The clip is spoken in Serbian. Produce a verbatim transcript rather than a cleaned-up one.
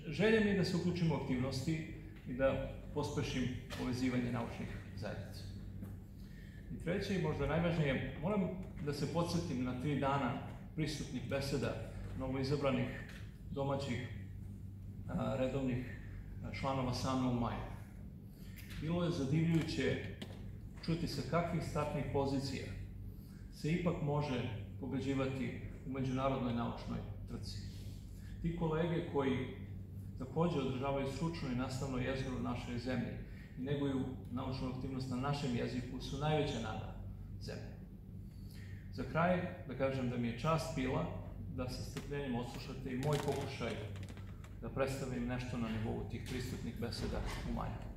želja mi je da se uključimo u aktivnosti i da pospešim povezivanje naučnih zajednica. I treće i možda najvažnije, moram da se podsjetim na tri dana pristupnih beseda novoizabranih domaćih redovnih članova SANU u maju. Bilo je zadivljujuće čuti sa kakvih startnih pozicija se ipak može pobeđivati u međunarodnoj naučnoj trci. Ti kolege koji takođe održavaju stručnu i nastavnu jezgru u našoj zemlji i neguju naučnu aktivnost na našem jeziku su najveća nada zemlje. Za kraj da kažem da mi je čast bila da sa strpljenjem odslušate i moj pokušaj da predstavim nešto na nivou tih pristupnih beseda u maju.